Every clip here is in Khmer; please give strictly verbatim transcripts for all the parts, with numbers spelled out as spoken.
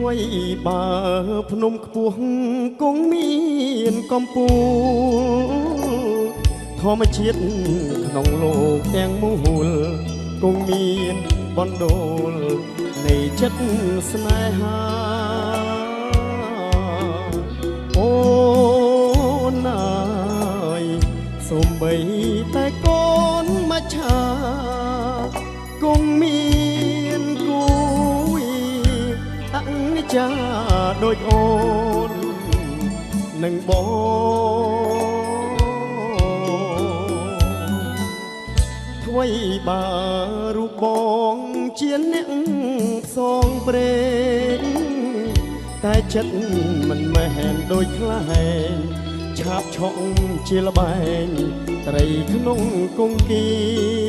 ថ្វីបើភ្នំខ្ពស់គង់មានកំពូលធម្មជាតិក្នុងលោកទាំងមូលគង់មានបណ្ដូលនៃចិត្តស្នេហាអូនអើយសូម្បីតែកូនមច្ឆាគង់មានគូអនិច្ចាដូចអូននឹងបងថ្វីបើរូបបងជាអ្នកផ្សងព្រេងតែចិត្តមិនមែនដូចខ្លែងឆាបឆក់ជាលបែងត្រីក្នុងគង្គី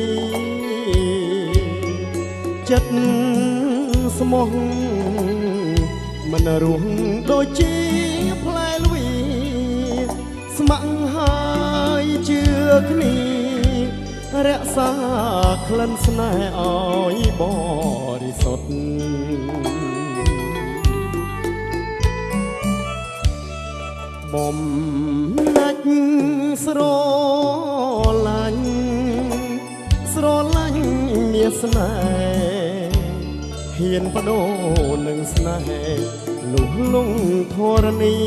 ចិត្តស្មោះមិនរស់ដូចជាផ្លែល្វីស្ម័គ្រហើយជឿគ្នារក្សាក្លិនស្នេហ៍ឲ្យបរិសុទ្ធបំណាច់ស្រឡាញ់ស្រឡាញ់មានស្នេហ៍ហ៊ានបដូរនឹងស្នេហ៍លុះលងធរណី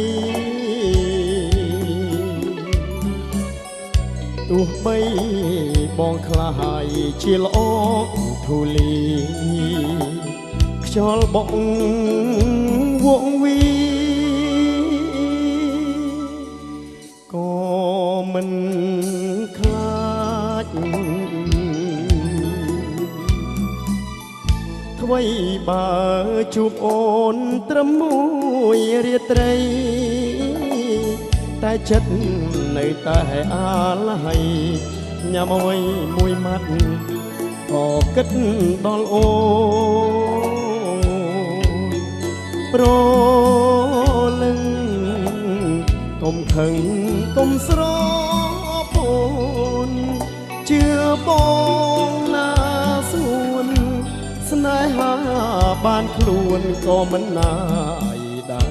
ទោះបីបងខ្លាយជាល្អធូលីខ្យល់បក់វងវីក៏មិនខ្លាចថ្វីបើជួបអូនត្រឹមមួយរាត្រីតែចិត្តនៅតែអាឡ័យញ៉ាំអ្វីមួយម៉ាត់ក៏គិតដល់អូនប្រលឹងកុំខឹងកុំស្រពូនជឿបងណាស្ងួនស្នេហាបានខ្លួនក៏មិនណាយដែរ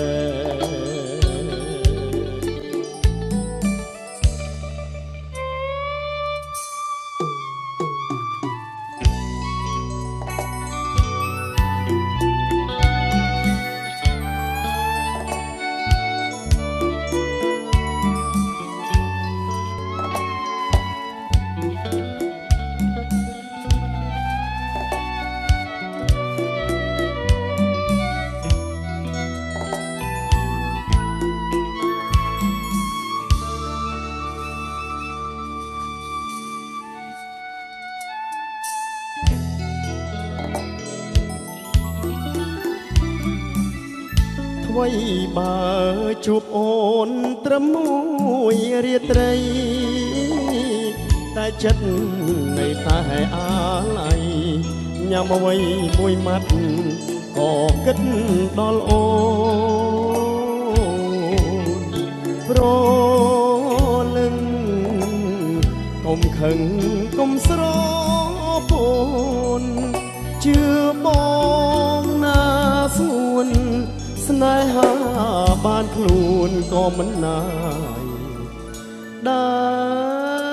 ថ្វីបើជួបអូនត្រឹមមួយរាត្រីតែចិត្តនៅតែអាឡ័យញ៉ាំអ្វីមួយម៉ាត់ក៏គិតដល់អូនប្រលឹងកុំខឹងកុំស្រពូនជឿបងណាស្ងួនស្នេហាបានខ្លួនក៏មិនណាយដែរ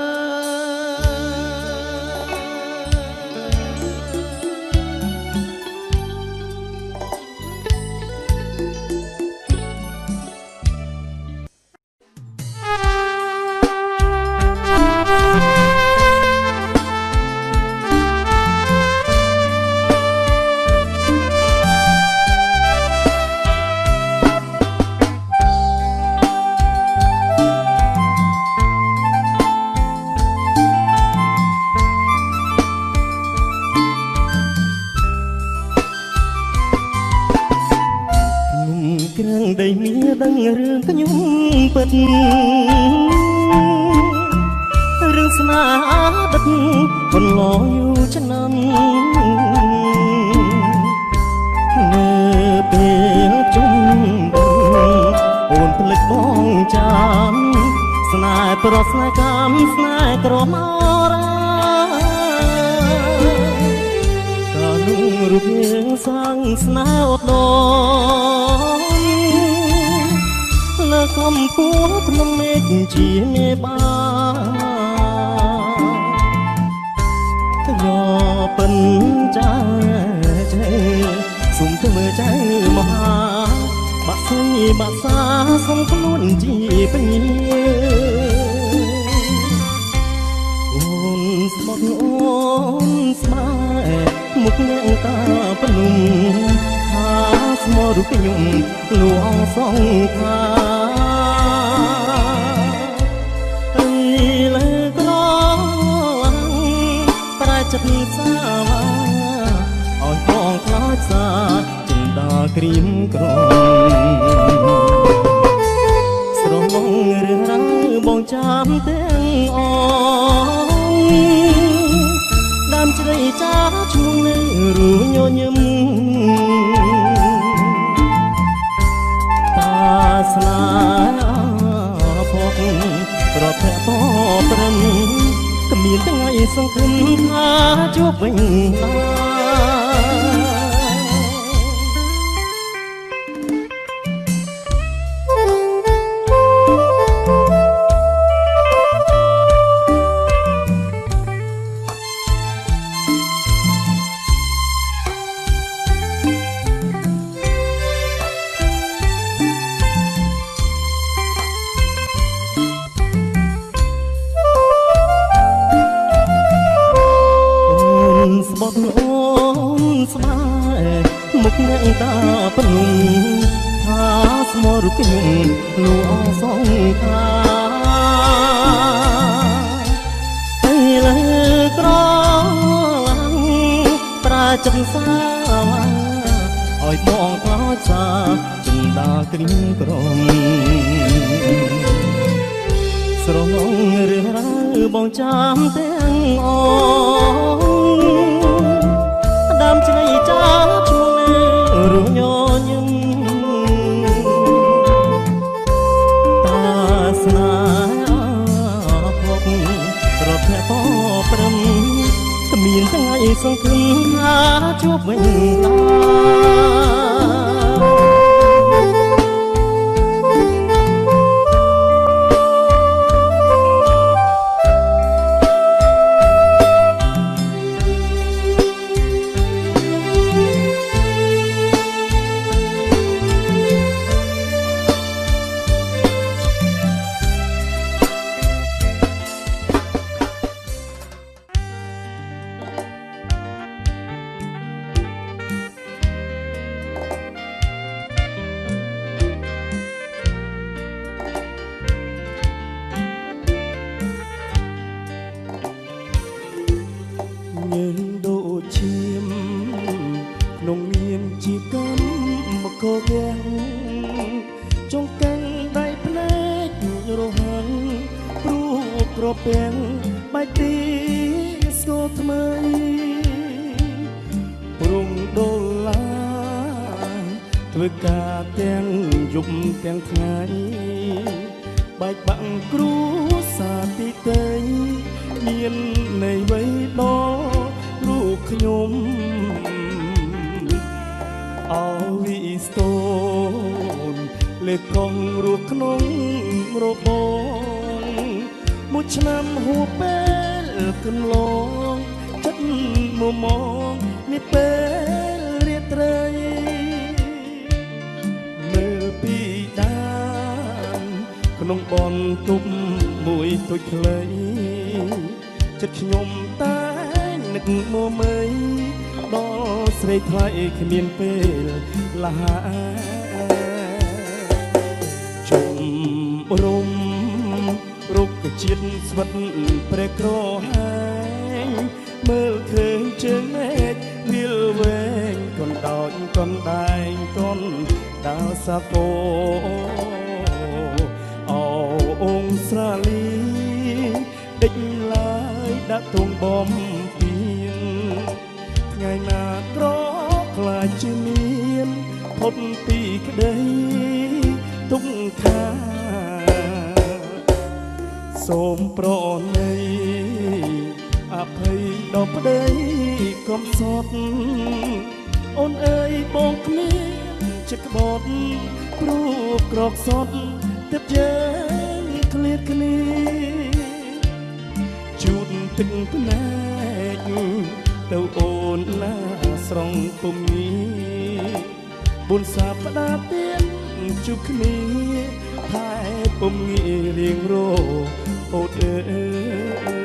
ដីមាដឹងរឿងខ្ញុំពិតរឿងស្នេហាដិតកន្លងយូរឆ្នាំនៅពេលជុំអូនភ្លេចបងចាំស្នេហ៍ប្រស្នេហ៍កម្មស្នេហ៍ក្រមរាកាលនោះរូបរាងសាងស្នាអត់ដល់លើកំពស់ក្នុងមេឃជាមេបាទៅយកពិនចាចេសុំទៅមើលចៅមហាបាក់សុយបាក់សាសុំខ្លួនជាពញាអូនស្បត់អូនស្បែមុខអ្នកតាភ្នំថាស្មោរូបខ្ញុំលួងសងខារីលើក្រប្រចិត្តសាឲ្យបងខ្លាចសាចិនដាក្រៀមក្រំស្រងរឿងរ៉ាវបងចាំទាំងអងដើមជ្រៃចាឈ្មោះនៅរូញញឹមតាស្នាភពប្រភពពព្រឹងគ្មានថ្ងៃសង្ឃឹមថាជួបវិញដែរមុខអ្នកតាភ្នំថាស្មោរូបខ្ញុំលួងសងខាទៅលើក្រប្រាចិនសាឲ្យបងខ្លោចសាចិនដាក្រៀមក្រំស្រងរឿងរ៉ាវបងចាំទាំងអងដើមជ្រៃចាឈ្មោះរូញញឹមតាស្នាភពប្រភពព្រឹមគ្មានថ្ងៃសង្ឃឹមថាជួបវិញដែរក្នុងនាមជាកម្មមករាំងចងកាំងដៃភ្នែករហ័ងព្រោះក្រពាំងបែកទីស្គរថ្មីព្រំដុល្លារធ្វើការទាំងយប់ទាំងថ្ងៃបែកបាក់គ្រូសាទីតីមានន័យអ្វីដល់រូបខ្ញុំអវីស្តូនលេខកងរូបក្នុងរបងមួយឆ្នាំហួពេលកន្លងចិត្តមមងនេះពេលរាត្រីមើលពីដានក្នុងបនទប់មួយទុចខ្លីចិត្តខ្ញុំតែនឹកមមើយដល់ស្រីថ្លៃគ្មានពេលលះជុំរំរុក្ខជាតិស្វិតព្រែក្រហាញមើលឃើញជើងមេឃវាលវែងកណ្ដោចកណ្ដែងកណ្ដាលសាគរអោអង្គស្រាលីដេចឡើយដាក់ទងបំពីថ្ងៃណាក្រខ្លាចជាមានផុតពីក្តីទុក្ខា សូមប្រណីអอภัยดอกប្តីកុំសត់អូនអើយបងគ្មានចិត្តក្បត់ព្រោះក្រកសត់ទឹកយើងឃ្លាតគ្នាជូតទឹកភ្នែកទៅអូនណាស្រងពុំងារបុណ្យសាប្តាហ៍ទៀតជួបគ្នាថែពុំងាររៀងរអូនអើយ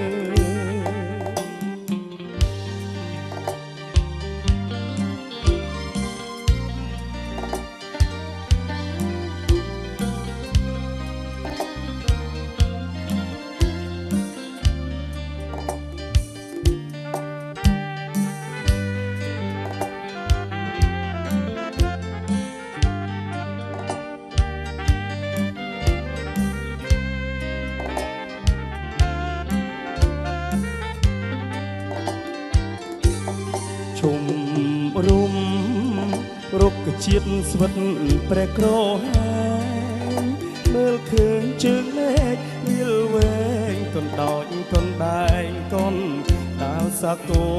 ជុំរុំរុក្ខជាតិស្វិតព្រះក្រហាញមើលឃើញជើងមេឃវាលវែងកណ្ដោចកណ្ដែងកនដាលសាគោ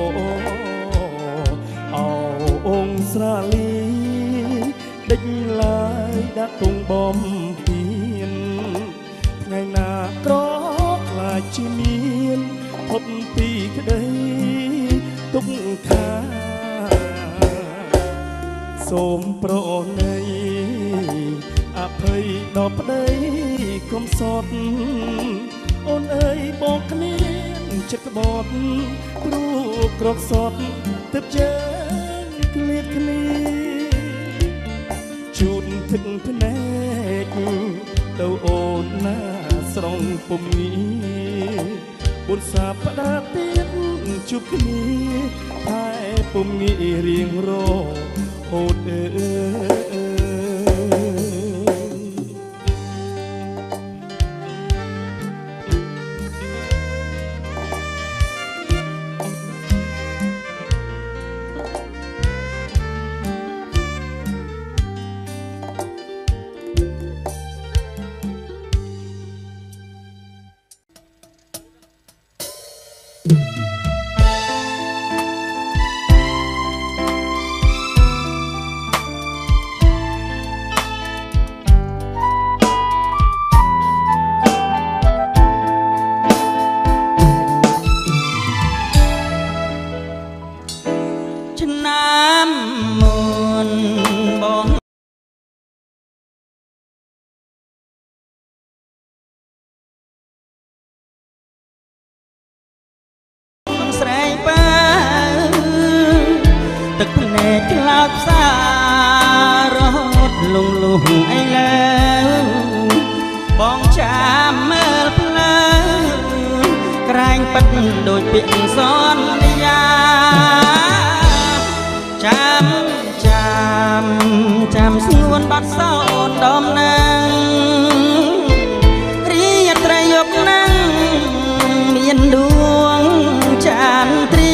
អោអង្គស្រាលីដេចឡាយដាក់ទងបំពេញថ្ងៃណាក្រខ្លាចជាមានផុតពីក្តីទុកខាសូមប្រណីអភ័យដល់ប្តីកុំសត់អូនអើយបងគ្មានចិត្តក្បត់ព្រោះក្រកសត់ទឹកយើងឃ្លាតគ្នាជូតទឹកភ្នែកទៅអូនណាស្រងពុំងារបុណ្យសាប្តាហ៍ទៀតជួបគ្នាថែពុំងាយរៀងរអូនអើយទឹកភ្នែកក្លោចផ្សារត់លងលងអីលើបងចាំមើលផ្លូវក្រែងប៉ិតដូចពាក្យសន្យាចាំចាំចាំស្ងួនបាត់សោនដំណឹងរីត្រីយកណាំងមានដួងចានត្រី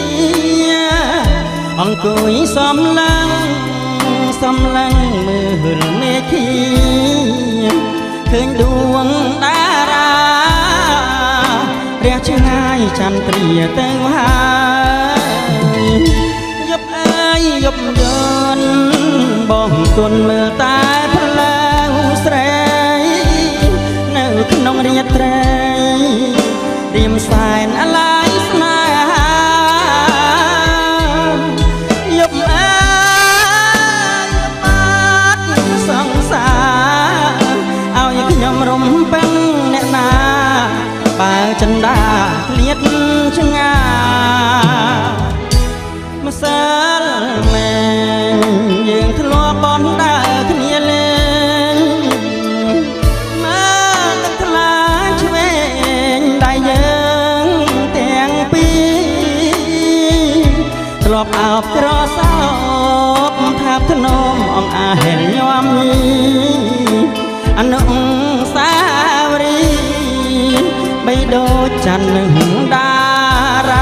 អង្គុយសំឡឹងសំឡឹងមើលមេឃីឃើញដួងតារារះឆ្ងាយចន្ទ្រាទៅហើយយប់អើយយប់យន់បងទុនមើលតែផ្លូវស្រីនៅក្នុងរាត្រីរៀមសែនអាឡ័យស្នេហាខ្ញុំរំពឹងអ្នកណាបើចិន្តាឃ្លាតឆ្ងាម្សិលមែងយើងធ្លាប់បន់ដើរគ្នាលេងមើលទឹកថ្លាឆ្វេងដៃយើងទាំងពីរធ្លាប់អោបក្រសោបថាបធ្នមអង្អាហែលញោមអនុសាវរីយ៍បីដូចច័ន្ទនឹងតារា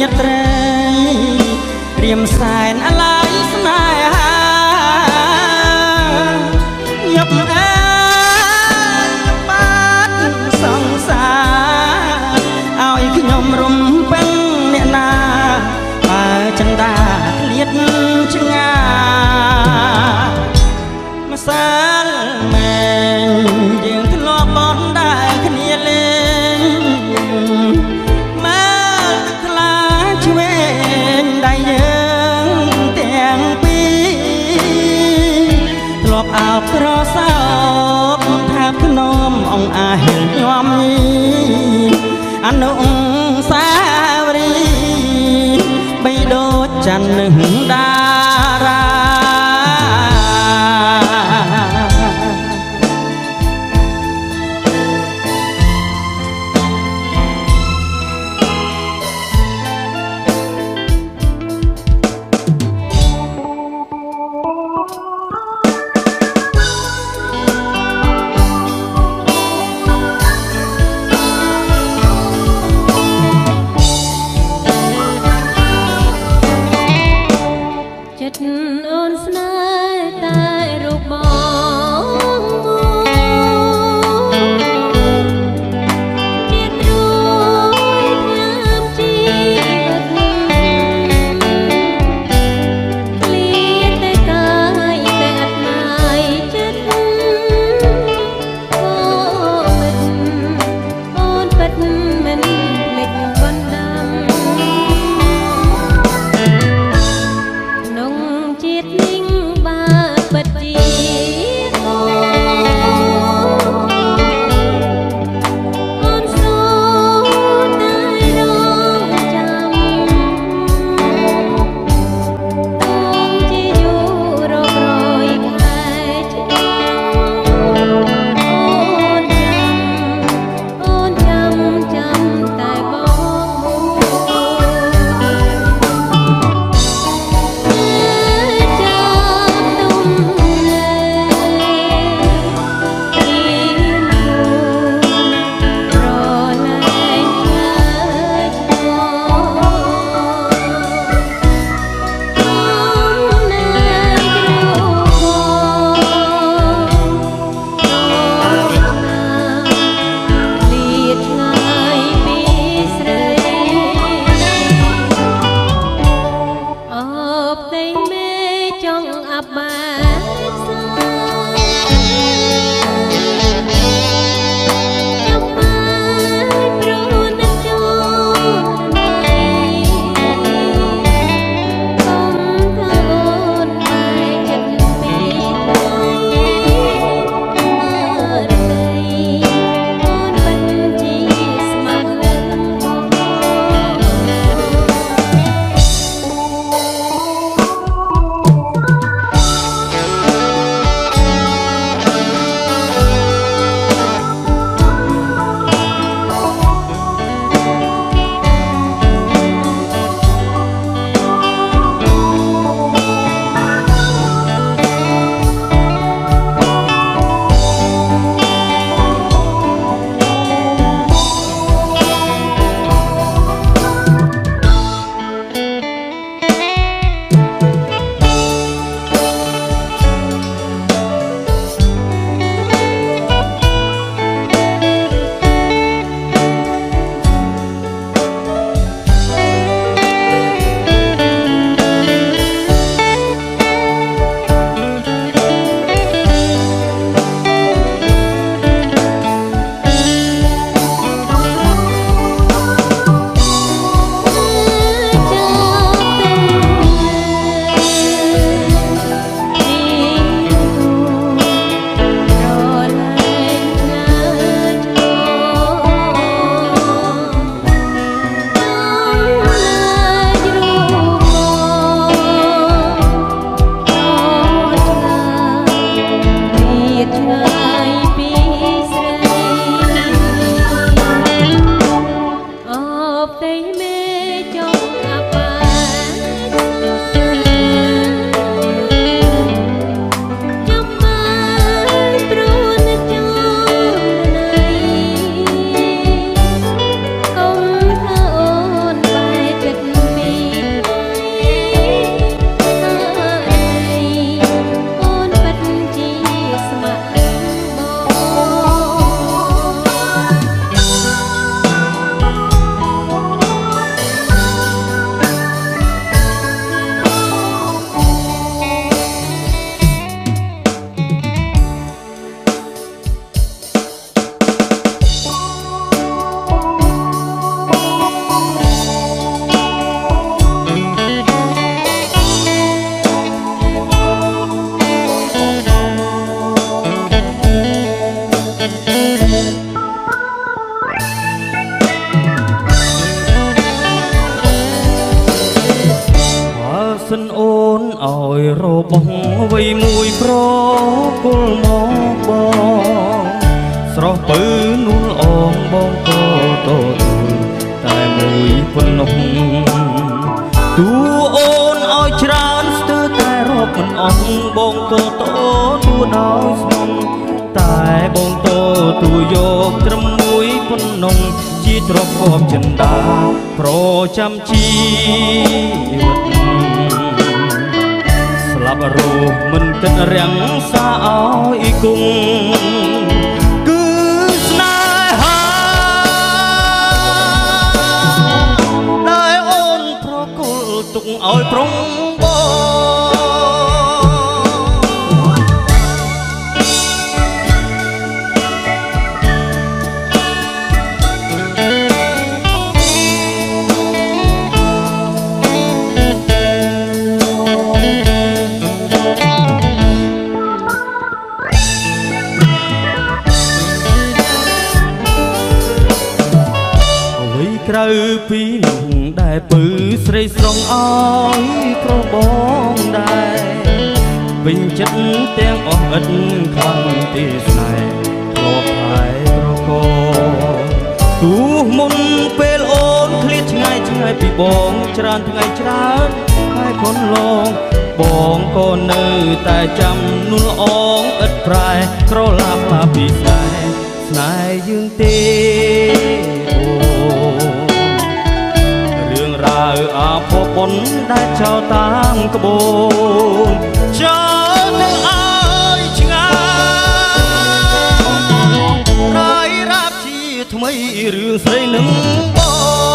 ញាត្រីเตรียมแสนอะไรสนายหายกเอ้ยบ้านสงสารเอาอีกยมรุมเป็นเนี่ยนาป่าจันดาเลียดชะงามาสารแม่ยังทะเลาะบอนได้ขณีเล่นมาทลาช่วยได้เยอะแต่งปีตลบเอาเพราะเศร้าแทบขนมองอาเห็นยอมนี้อนุสาวรีย์ไปโดดจันหนึ่งดาราជាសិនអូនឲ្យរបងវ័យមួយប្រគល់មកបងស្រស់ពើនួនអងបងក៏តូចតែមួយប៉ុណ្ណោះទូអូនឲ្យច្រើនស្ទើរតែរាប់មិនអស់បងក៏តូចទូដោយស្នងតែបងតូចទូយកត្រឹមមួយប៉ុណ្ណោះជាទ្រព្យខំចិន្តាប្រចាំជីវិតស្លាប់រស់មិនគិតរាំងសាឲ្យគង់គឺស្នេហាដែលអូនប្រគល់ទុកឲ្យប្រុងក្រៅពីនោះដែលពឺស្រីស្រងឲ្យប្របងដែរវិញចិត្តទាំងអស់ឥតខ្លាំងទីស្នេហ៍ធ្លាប់ហើយប្រកោទូមុនពេលអូនឃ្លាតឆ្ងាយឆ្ងាយពីបងច្រើនថ្ងៃច្រើនហើយកូនឡងបងក៏នៅតែចាំនួនល្អងឥតប្រែក្រឡាប់មកពីស្នេហ៍ស្នេហ៍យើងទេរើអាភពបុនដែលចោលតាមក្បូនចោលទៅឲ្យឆ្ងាយរាយរាបជាថ្មីរឿងស្រីនឹងបង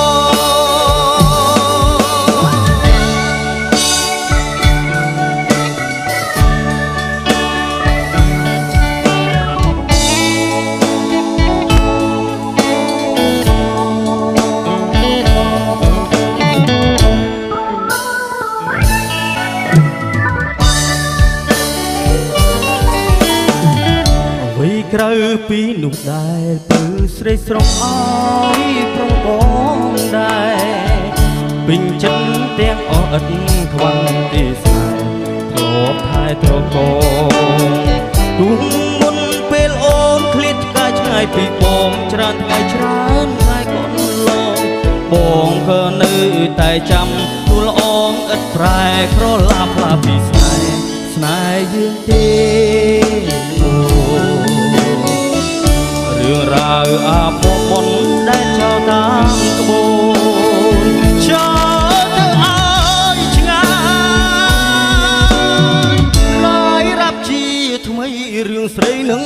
ក្រៅពីនោះដែលពឺស្រីស្រងឲ្យប្រងបងដែរពេញចិត្តទាំងអស់ឥតខ្វាំងទីស្នេហ៍ធ្លាប់ថែត្រកងទូមុនពេលអូនឃ្លាតឆ្ងាយឆ្ងាយពីបងច្រើនថ្ងៃច្រើនហើយកូនឡងបងក៏នៅតែចាំទូលអងឥតប្រែក្រឡាប់ឡាពីស្នេហ៍ស្នេហ៍យើងទេរឿងរ៉ាវអាភពបុនដែលចោលតាមក្បូនចោលទៅឲ្យឆ្ងាយរាយរាប់ជាថ្មីរឿងស្រីនឹង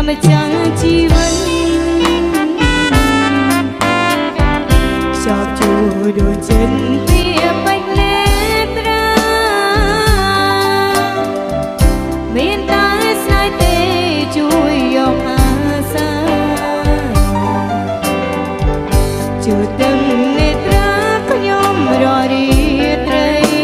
ម្ចាស់ជីវិតខ្ចប់ជួដូចចិត្តពីបាច់លេត្រាមានតែស្នេហ៍ទេជួយយកអាសាជួយទាំងនេត្រាខ្ញុំររីត្រី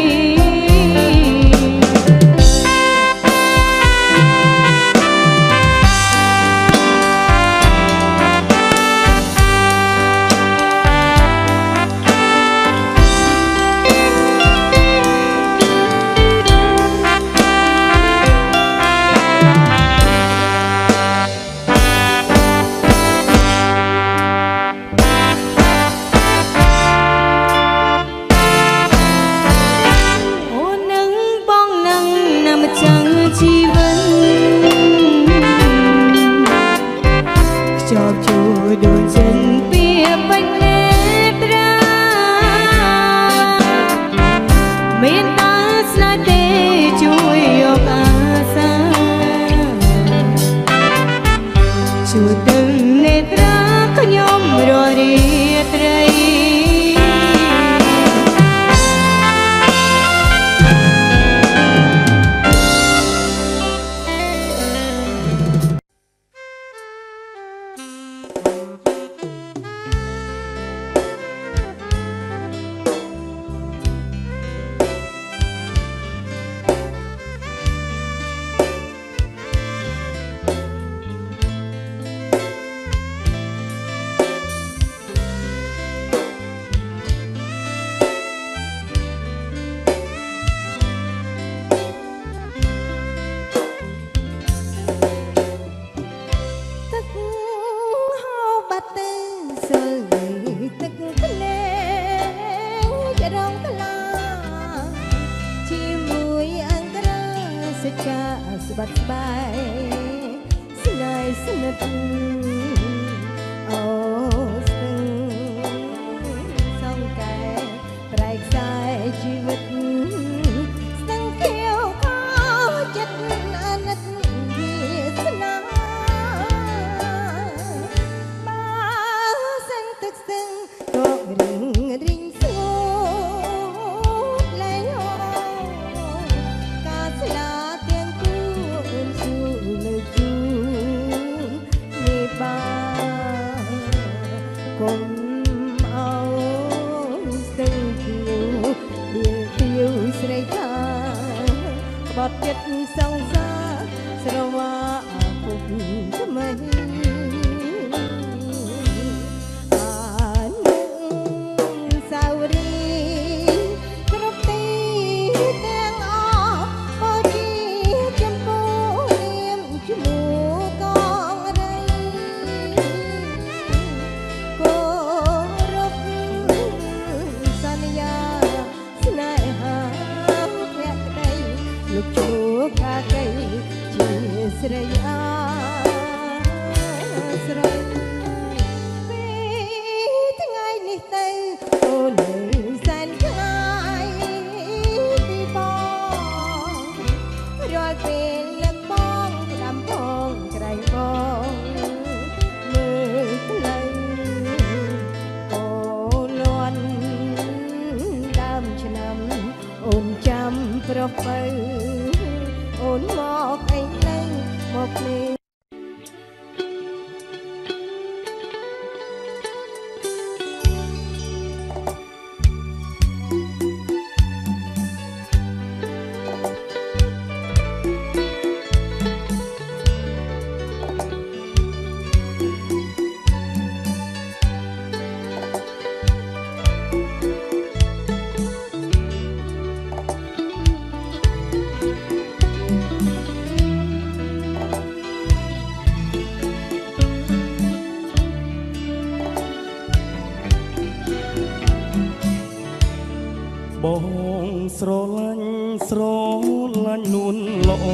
ស្បាត់ស្បាយស្នេហ៍ស្និទ្ធអូស្ទឹងសងកែប្រែខ្សែជីវិតស្ទឹងខៀវខោចិត្តអាណិតវាសនាបើសិនទឹកស្ទឹងក៏រឹងរិញស្ងួតលែងហោការស្លាគុំអោស្ទឹងគៀវដៀលគៀវស្រីថាក្បត់ចិត្តសង្សារស្រវាពុកថ្មីអានុសាវរីយ៍គ្រប់ទីទាំងអស់បើជាចំពោះនាមឈ្មោះកងរៃលោកជួកាកៃជាស្រីអាស្រ័យពេលថ្ងៃនេះទៅអូនសែនឆ្ងាយពីបងរាល់ពេលលឹកបងក្តាំផងក្រែងបងមើលផ្លូវអូលន់ដើមឆ្នាំអូនចាំប្រពៅអូនមកអីទៅមកនេះបងស្រឡាញ់ស្រឡាញ់នួនល្អ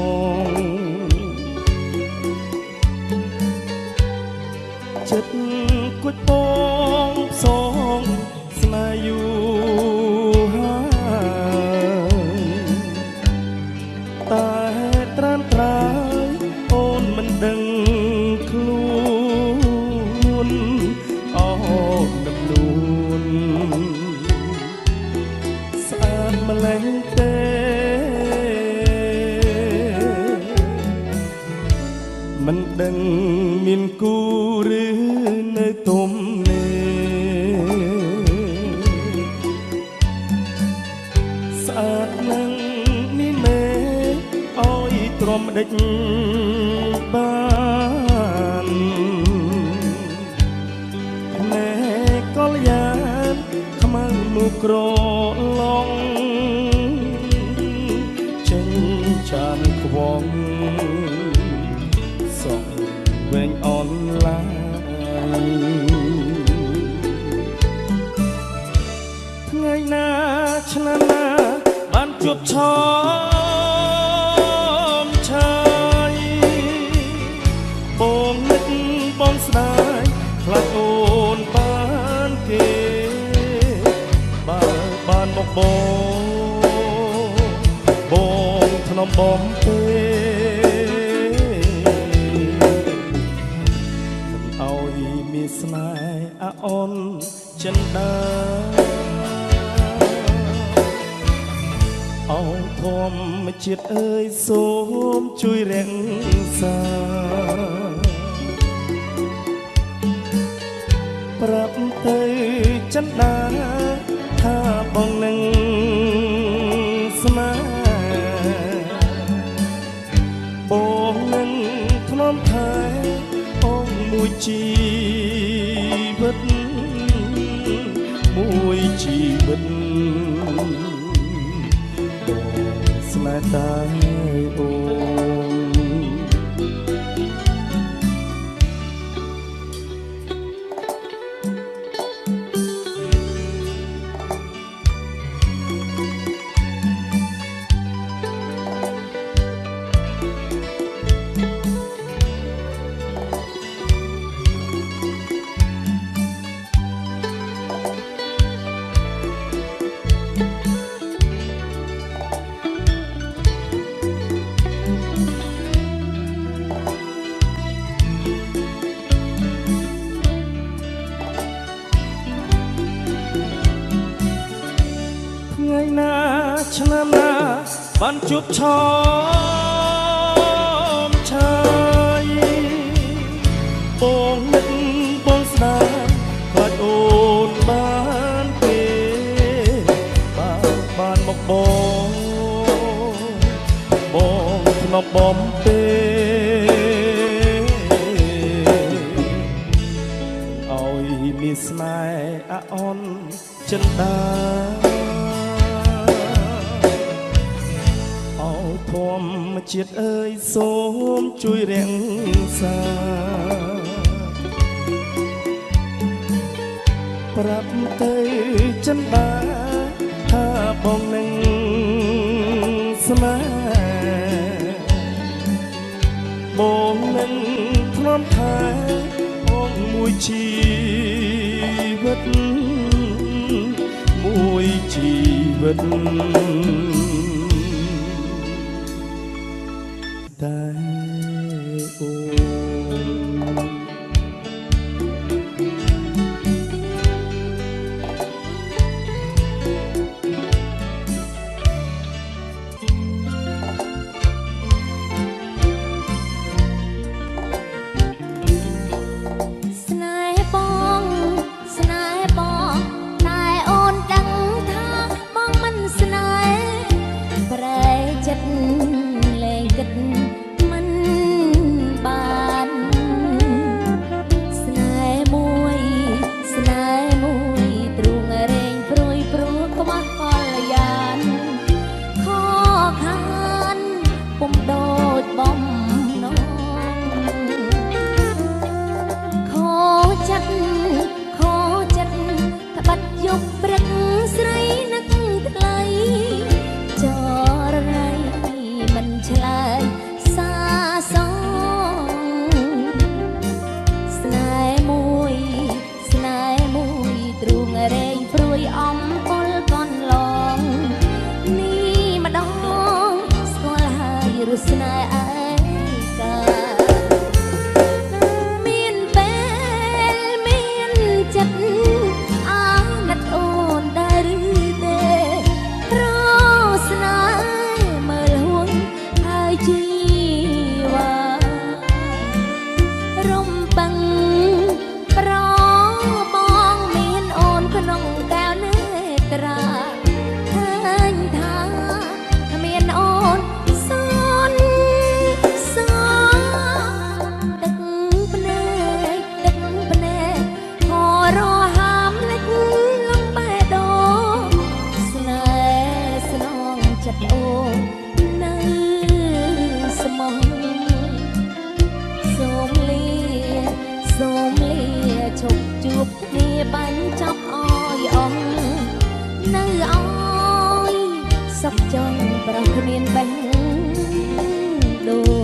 ចិត្តគួចបងផ្សងស្នេហ៍យូរហើយតែត្រាំត្រើយអូនមិនដឹងមដេចបានណែកលយានខ្មៅមុខក្រឡងចេញចានខ្វងសងវែងអនឡាញថ្ងៃណាឆ្នាំណាបានជួបឆោមឆាយបងនឹកបងស្ដាយខ្លាចអូនបានគេបើបានមកបងបងធ្នមបំពេឲ្យមានស្នេហ៍អាអូនចិនដាអោធម្មជាតិអើយសូមជួយរាំងសាប្រាប់ទៅចិនដាថាបងនឹងស្នេហ៍បងនឹងធ្នមថែអូនមួយជីវិតមួយជីវិតស្នេហ៍តែអូនថ្ងៃណាឆ្នាំណាបានជួបឆោមឆាយបងនឹកបងស្ដាយខ្លាចអូនបានទេបើបានមកបងបងធ្នប់បំពេឲ្យមានស្នេហ៍អាអូនចិនដាធម្មជាតិអើយសូមជួយរាំងសាប្រាប់ទៅចិនដាថាបងនឹងស្នេហ៍បងនឹងធ្នមថែបងមួយជីវិតមួយជីវិតតែអូស្នេហ៍បងស្នេហ៍បងតែអូនដឹងថាបងមិនស្នេហ៍ប្រែចិត្តលែងគិតមិនបានស្នេហ៍មួយស្នេហ៍មួយទ្រូងរែងព្រួយព្រួខ្វះកល្យានខកខានពុំដូចបំណងខូចចិត្តខូចចិត្តក្បិតយប់ព្រឹកស្រីនឹកថ្លៃចររៃមិនឆ្លើយសាសងស្នេហ៍មួយស្នេហ៍មួយទ្រូងរែងព្រួយអំពលកនឡងនេះម្ដងស្គាល់ហើយរស់ស្នេហ៍ឯកាមានពេលមានចិត្តអាណិតអូនដែរឬទេរស្នេហ៍មើលហួងហើយជីវ៉ារំពឹងប្របងមានអូនក្នុងកែវនេត្រាឃើញថាគ្មានអូនសនគ្មានបេះដូង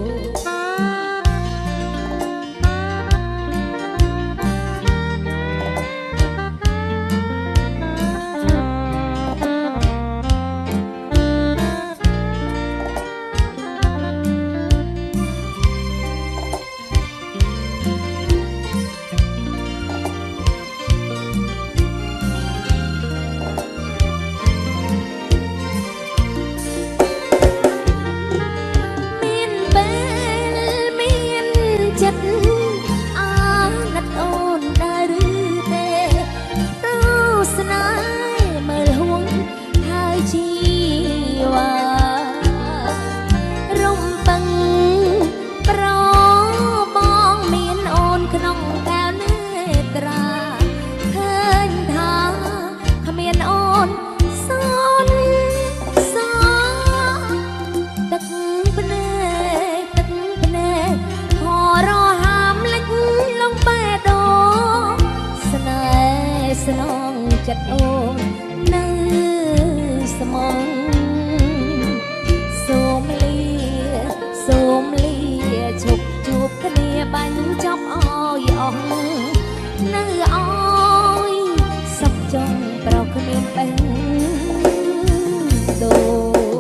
ស្នងចិត្តអូននៅស្មងសូមលាសូមលាជប់ជួបគ្នាបាញ់ចប់អោយអស់នៅអោយសុខចង់ប្រោគ្មានបេះដូង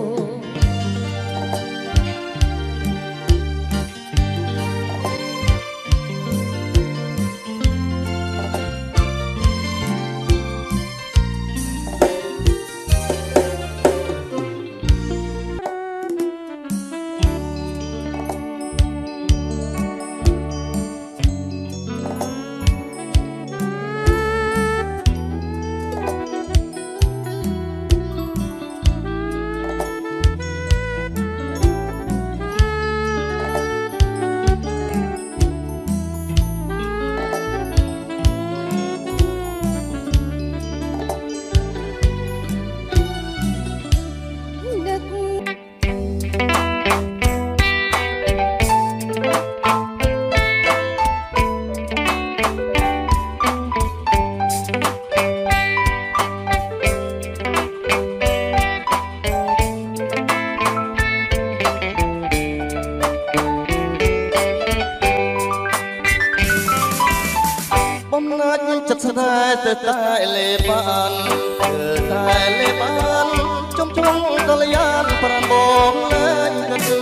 ចិត្តស្នេហ៍ទៅតែលេបានទៅតែលេបានចំជុំកល្យានប្រាំបងលែងគិត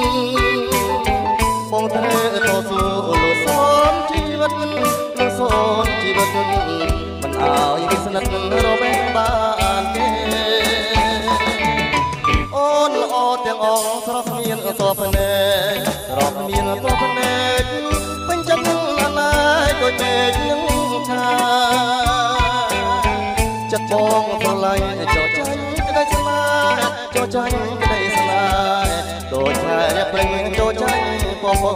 បងត្រូវតស៊ូលូសូនជីវិតលូសូនជីវិតមិនអើយស្និទ្ធរមែងបានទេអូនល្អទាំងអងស្រស់មានតបភ្នែកស្រស់មានតបភ្នែកពេញចិត្តណាស់ណាយដូចមេឃនឹងចិត្តបងស្រឡាញ់ចោចាញ់ក្តីស្នេហ៍ចោចាញ់ក្តីស្នេហ៍ដូចខែព្រឹងចោចាញ់បងបង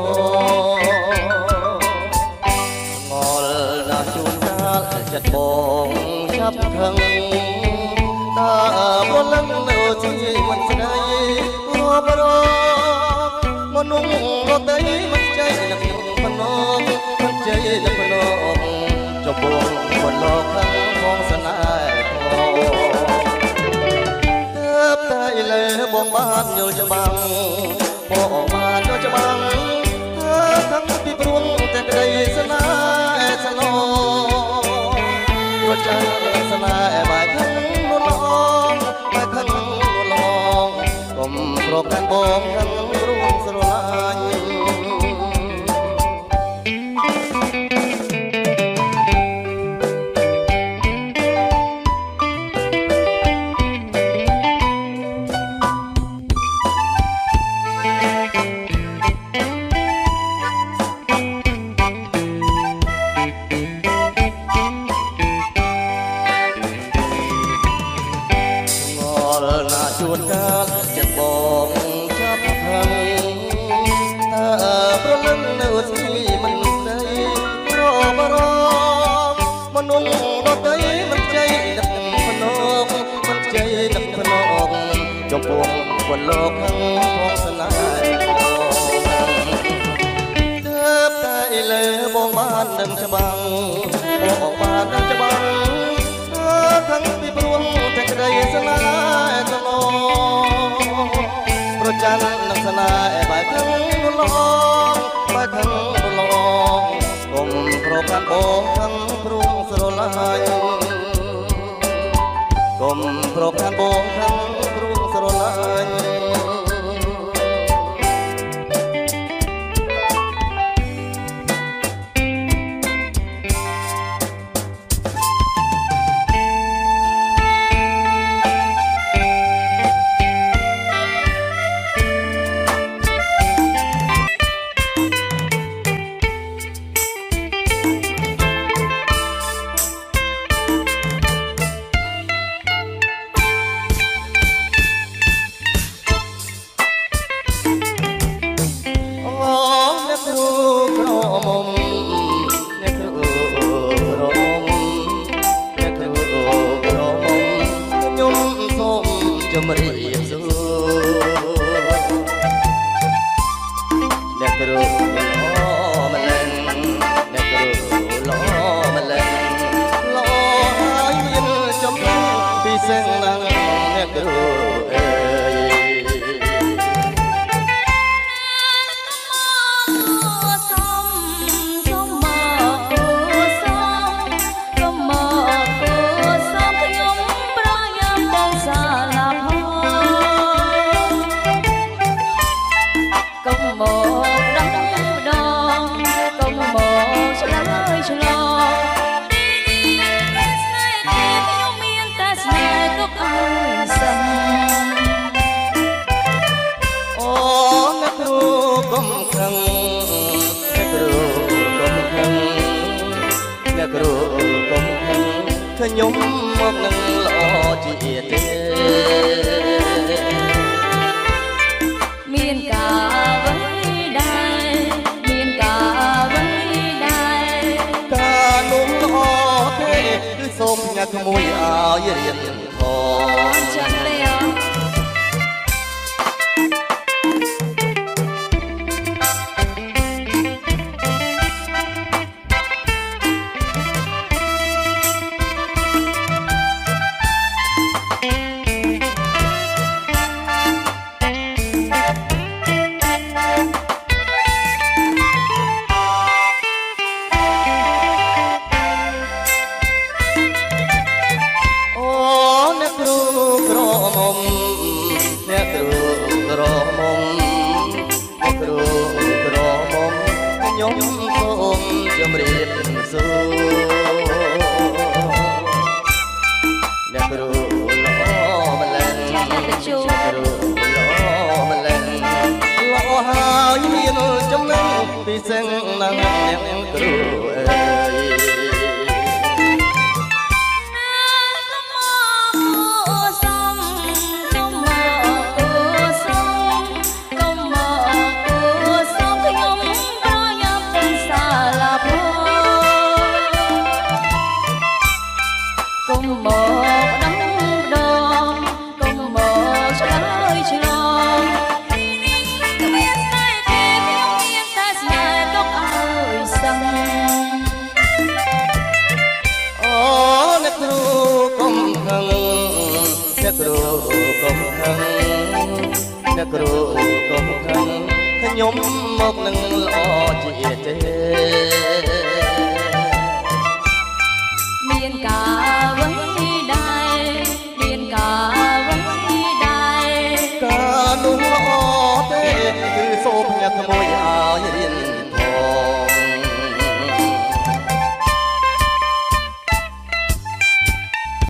ងល់ណាស់ជួនកាលចិត្តបងចាប់ខឹងតើព្រលឹងនៅទីមិនស្ដីរាប់រកមនុស្សរត់ទៅមិនใจនឹកភ្នំមិនใจនឹកភ្នំចំពោះคนโลกខាងបងស្នេហ៍ផងទើបតែលើបងបានយល់ច្បាស់បងបានយល់ច្បាស់ទើបทั้งពីព្រួងតែក្តីស្នេហ៍ស្នងរត់ចាំស្នេហ៍បាយខាងនោះឡងបាយខាងនោះឡងកុំគ្របខាងបងខាងរួងស្រឡាញ់ ជួនកាលចិត្តបងចាប់ខឹងតើប្រលឹងនៅទីមិនស្ដីរបរងមនុស្សដទៃមិនใจដឹកភ្នំមិនใจដឹកភ្នំចំពោះคนโลกខាងបងស្នេហ៍ទើបតែលើបងបានដឹងច្បាស់បងបានដឹងច្បាស់ทั้งពីព្រួងតែក្តីស្នេហ៍ស្នងជំរាបសួរអ្នកគ្រូល្អម្លឹងអ្នកគ្រូល្អម្លឹងល្អហើយមានចំណងពិសេសណាស់អ្នកគ្រូអើយខ្ញុំមកនឹងល្អជាទេមានការអ្វីដែរមានការអ្វីដែរការនោះល្អទេគឺសូមញ៉ាំក្មួយឲ្យរៀនធម៌ចាំទេអពិសេសណាស់អ្នកគ្រូអើយអ្នកគ្រូកុំខឹងអ្នកគ្រូកុំខឹងខ្ញុំមកនឹងល្អជាទេមានការអ្វីដែរមានការអ្វីដែរការនោះល្អទេគឺសូមញ៉ាំក្មួយ